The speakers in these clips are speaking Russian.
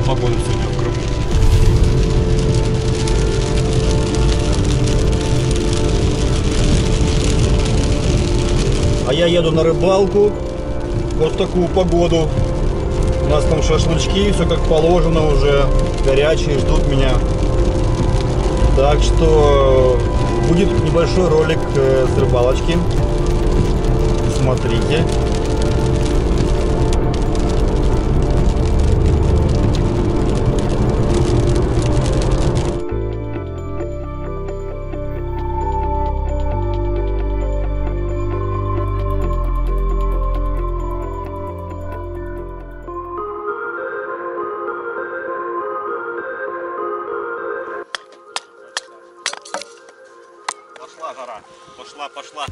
погода сегодня в Крыму. А я еду на рыбалку. Вот в такую погоду. У нас там шашлычки, все как положено уже. Горячие, ждут меня. Так что будет небольшой ролик с рыбалочки. Смотрите. Пошла жара. Пошла.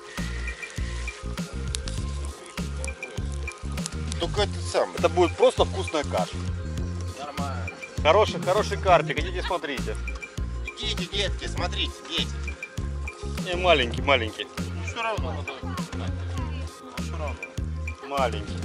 Только это сам. Это будет просто вкусная каша. Нормально. Хороший карпик. Идите смотрите. Идите, детки, смотрите, дети. Не, маленький. Все равно. Все равно. Маленький.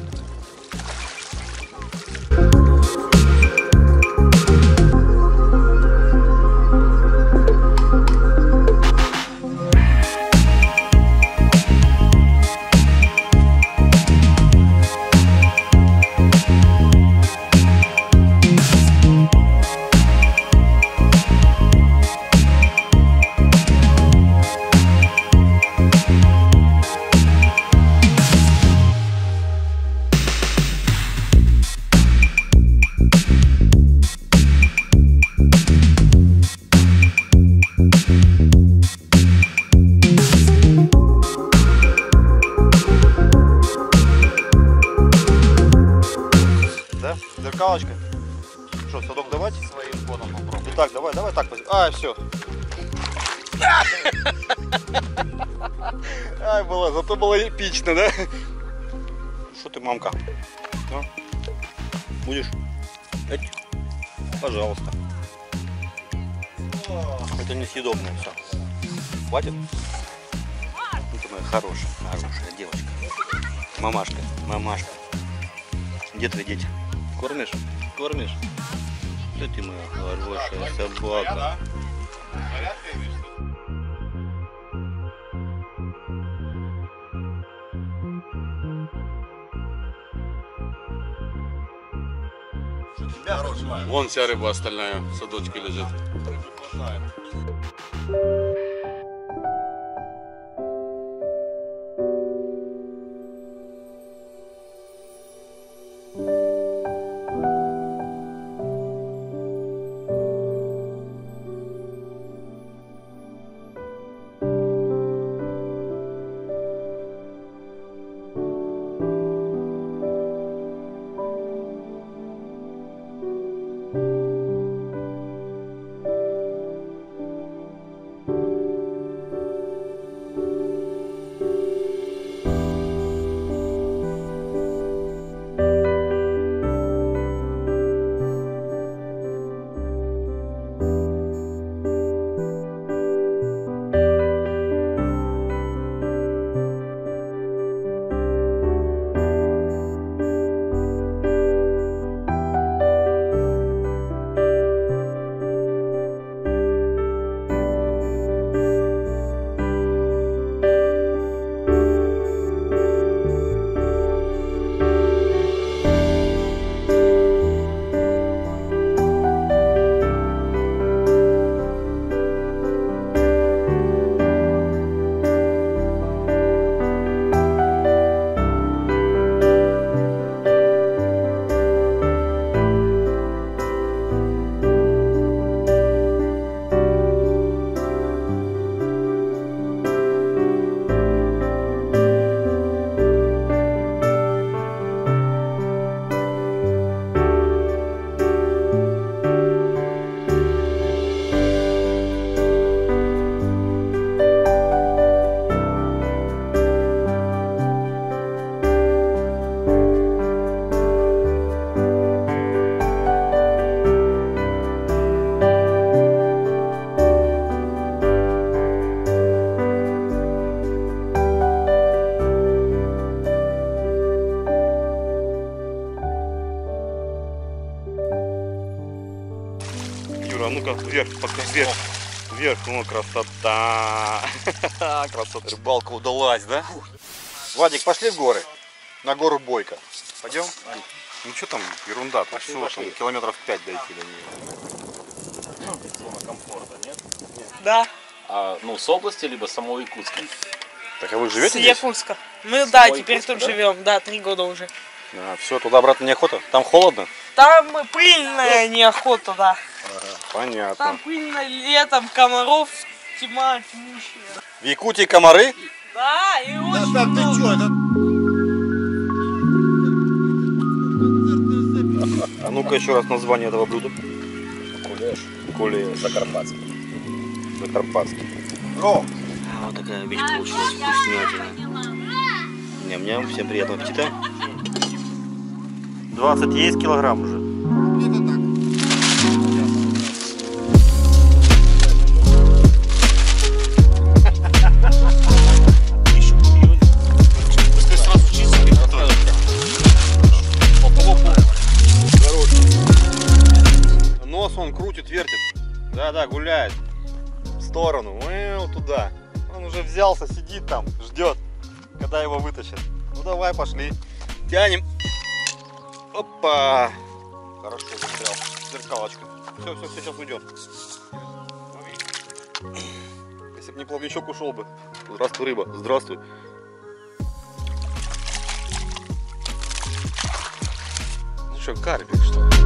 Да? Зеркалочка. Что, садок давать? Своим ходом попробуй. Итак, давай так. А, все. Ай, зато было эпично, да? Что ты, мамка? А? Будешь? Эть. Пожалуйста. Это несъедобное все. Хватит? Это моя хорошая девочка. Мамашка. Где твои дети? Кормишь? Что ты моя хорошая собака? Вон вся рыба остальная в садочке лежит. вечеру. А ну-ка, вверх, пока вверх. Вверх, ну красота. Красота. Рыбалка удалась, да? Вадик, пошли в горы. На гору Бойко. Пойдем? Ну что там, ерунда, тут всего там километров 5 дойти до нее. Зона комфорта, нет? Да, А, ну, с области, либо с самого Якутска. Так а вы с живете здесь? Якутска. Мы, да, Самой теперь Якутска, тут да? живем, да, 3 года уже. А, все, туда-обратно неохота? Там холодно? Там пыльная неохота, да. Понятно. Там пыльно летом, комаров тьма тьмущая. В Якутии комары? Да, и очень много. А ну-ка еще раз название этого блюда. Кулеш. Кулеш. Закарпатский. Закарпатский. А, вот такая вещь получилась вкуснятина. Ням-ням, всем приятного аппетита. 20 есть килограмм уже? Нос он крутит, вертит. Да-да, гуляет. В сторону. Вот туда. Он уже взялся, сидит там, ждет, когда его вытащат. Ну давай, пошли. Тянем. Опа. Хорошо, застрял. Зеркалочка. Все, сейчас уйдем. Если бы не плавничок, ушел бы. Здравствуй, рыба. Здравствуй. Ну что, карпик, что ли?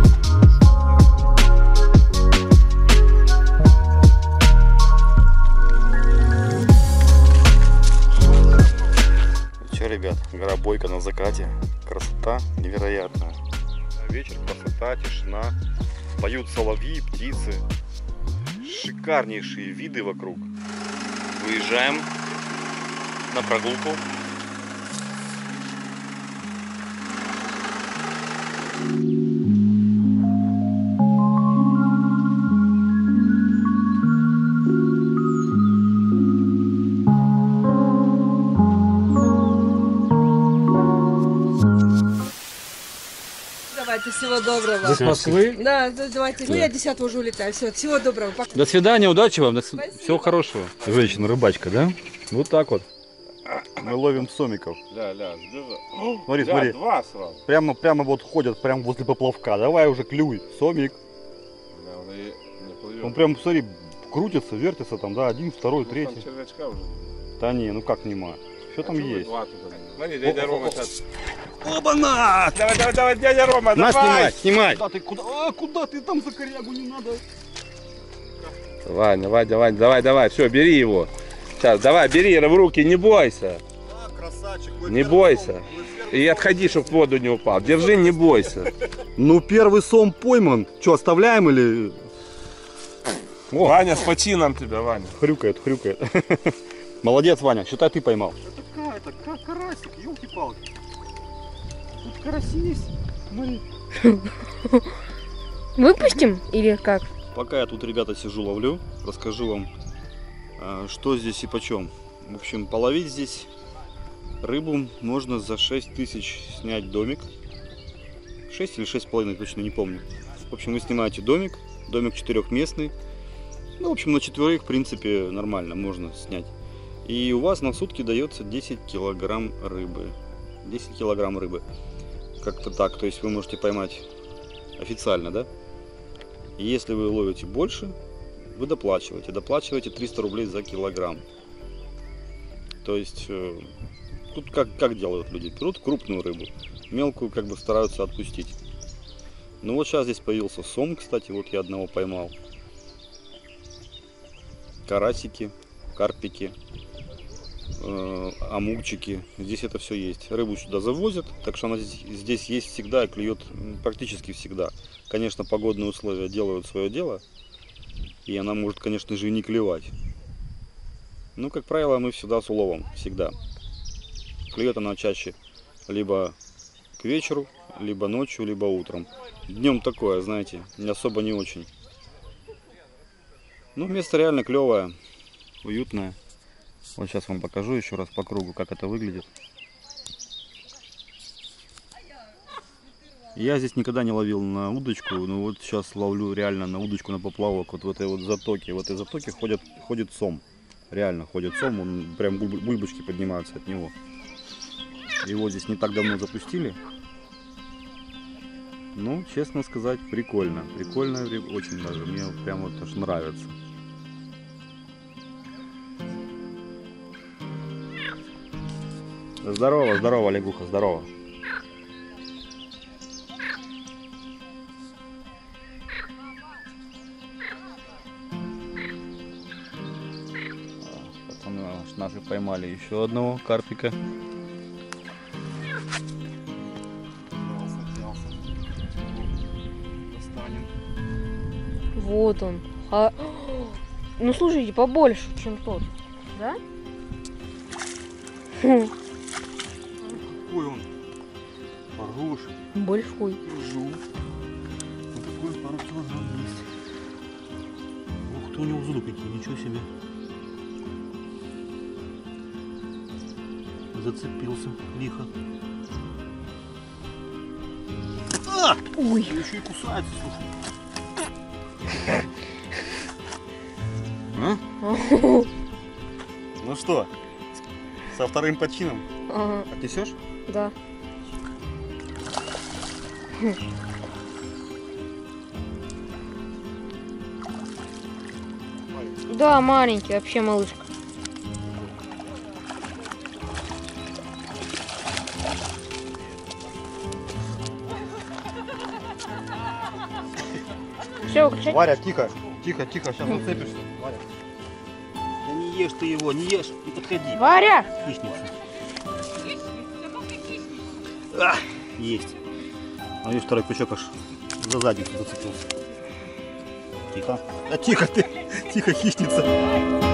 Че, ребят, гора Бойко на закате. Красота невероятная. Вечер, красота, тишина. Поют соловьи, птицы. Шикарнейшие виды вокруг. Выезжаем на прогулку. Давайте, всего доброго. Вы с Москвы? Да, давайте. Ну, я 10 уже улетаю. Все, всего доброго. Пока. До свидания, удачи вам, всего хорошего. Женщина-рыбачка, да? Вот так вот. Мы ловим сомиков. Ля-ля, сбежал. Смотри, смотри. Два сразу. Прямо вот ходят, прямо возле поплавка. Давай уже клюй, сомик. Бля, он и не плывет. Он прям, смотри, крутится, вертится там, да, один, второй, Там третий. червячка уже. Да не, ну как нема. Что там есть? Два туда. Смотри, дядя Рома сейчас. Оба-на! Давай, дядя Рома, На, давай! снимай! Куда ты там за корягу не надо? Давай, все, бери его. Сейчас, давай, бери в руки, не бойся. Да, красавчик. Не бойся. И отходи, чтобы в воду не упал. Держи, не бойся. Ну, первый сом пойман. Что, оставляем или... О, Ваня, с почином тебя, Ваня. хрюкает. Молодец, Ваня, считай, ты поймал. Это карасик, елки-палки. Тут караси есть, смотри. Выпустим или как? Пока я тут, ребята, сижу, ловлю, расскажу вам, что здесь и почем. В общем, половить здесь рыбу можно за 6 тысяч снять домик. 6 или 6,5, точно не помню. В общем, вы снимаете домик 4-местный. Ну, в общем, на 4, в принципе, нормально, можно снять. И у вас на сутки дается 10 килограмм рыбы. 10 килограмм рыбы. Как-то так, то есть вы можете поймать официально, да? И если вы ловите больше, вы доплачиваете. Доплачиваете 300 рублей за килограмм. То есть, тут как делают люди? Берут крупную рыбу, мелкую как бы стараются отпустить. Ну вот сейчас здесь появился сом, кстати, вот я одного поймал. Карасики, карпики, амурчики, здесь это все есть. Рыбу сюда завозят, так что она здесь есть всегда и клюет практически всегда. Конечно, погодные условия делают свое дело, и она может, конечно же, и не клевать. Но, как правило, мы всегда с уловом, всегда. Клюет она чаще либо к вечеру, либо ночью, либо утром. Днем такое, знаете, не особо не очень. Ну, место реально клевое, уютное. Вот сейчас вам покажу еще раз по кругу, как это выглядит. Я здесь никогда не ловил на удочку, но вот сейчас ловлю реально на удочку, на поплавок. Вот в этой вот затоке. В этой затоке ходит сом. Реально ходит сом, он прям бульбочки поднимаются от него. Его здесь не так давно запустили. Ну, честно сказать, прикольно. Прикольно, очень даже. Мне прям вот аж нравится. Здорово, здорово, лягуха, здорово. Пацаны наши поймали еще одного карпика. Вот он. Ну слушайте, побольше, чем тот. Да? Какой он хороший. Большой. Жу. Вот такой пару килограмм есть. Ух ты, у него зубы какие, ничего себе. Зацепился лихо. А! Ой. Еще и кусается, слушай. А? Ну что, со вторым подчином Ага, отнесешь? да. Да, маленький, вообще малышка. Все, выключай. Варя, тихо, тихо, тихо, сейчас зацепишься. Варя. Да не ешь ты его, не ешь, не подходи. Варя! Хищница. А, есть. А видишь, второй крючок аж за задницу зацепился. Тихо. Да тихо ты, тихо, хищница.